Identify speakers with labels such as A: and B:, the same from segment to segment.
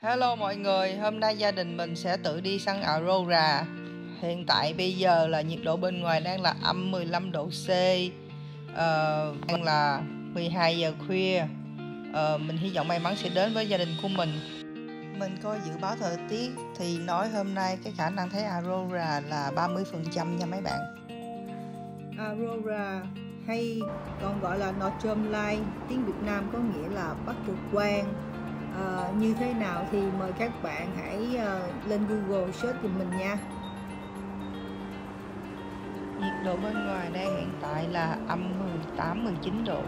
A: Hello mọi người, hôm nay gia đình mình sẽ tự đi săn Aurora. Hiện tại bây giờ là nhiệt độ bên ngoài đang là âm 15 độ C, đang là 12 giờ khuya. Mình hy vọng may mắn sẽ đến với gia đình của mình. Mình coi dự báo thời tiết thì nói hôm nay cái khả năng thấy Aurora là 30% nha mấy bạn. Aurora hay còn gọi là Northern Light, tiếng Việt Nam có nghĩa là Bắc cực quang. Như thế nào thì mời các bạn hãy lên Google search giùm mình nha. Nhiệt độ bên ngoài đang hiện tại là âm 18-19 độ.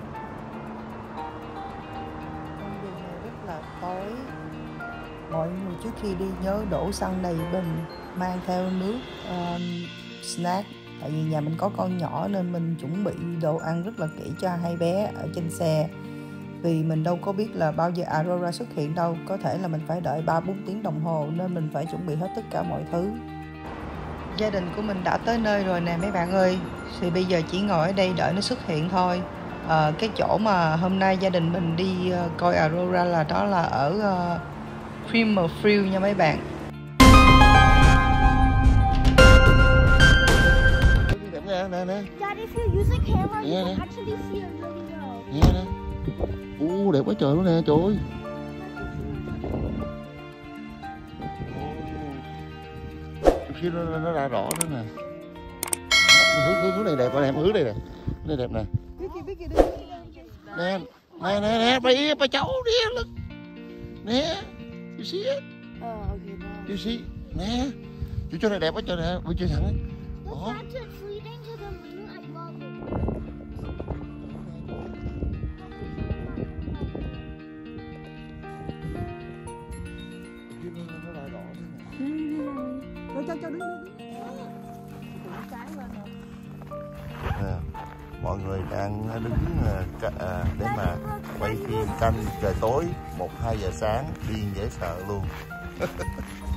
A: Con đường này rất là tối. Mọi người trước khi đi nhớ đổ xăng đầy bình, mang theo nước, snack. Tại vì nhà mình có con nhỏ nên mình chuẩn bị đồ ăn rất là kỹ cho hai bé ở trên xe. Vì mình đâu có biết là bao giờ Aurora xuất hiện đâu, có thể là mình phải đợi 3-4 tiếng đồng hồ nên mình phải chuẩn bị hết tất cả mọi thứ. Gia đình của mình đã tới nơi rồi nè mấy bạn ơi, thì bây giờ chỉ ngồi ở đây đợi nó xuất hiện thôi. Cái chỗ mà hôm nay gia đình mình đi coi Aurora là đó là ở Creamer Field nha mấy bạn.
B: Nè.
C: Dad, if you use a camera, you can actually see a video.
B: Nè. Đẹp quá trời luôn nè, trời ơi. Khi nó ra rõ nữa nè. Hướng này đẹp nè, hướng này nè. Đây đẹp nè. Nè, bà cháu đi. Nè. You see it?
C: Okay, now.
B: You see? Nè. Chỗ này đẹp quá trời nè, vừa chơi thẳng.
C: Look, that's it leading to the moon. I love it.
A: Cho đứng.
B: Mọi người đang đứng để mà quay phim canh trời tối 1-2 giờ sáng, điên dễ sợ luôn.